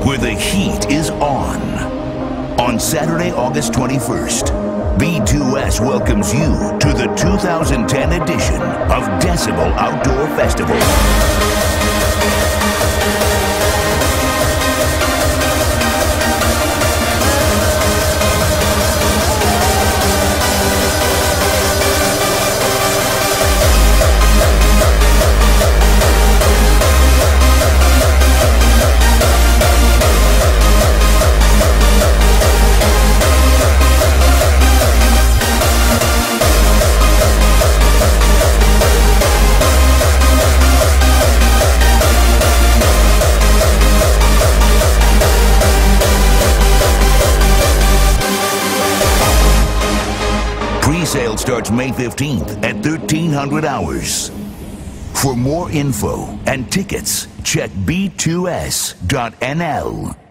where the heat is on. On Saturday, August 21st, B2S welcomes you to the 2010 edition of Decibel Outdoor Festival. Pre-sale starts May 15th at 1300 hours. For more info and tickets, check b2s.nl.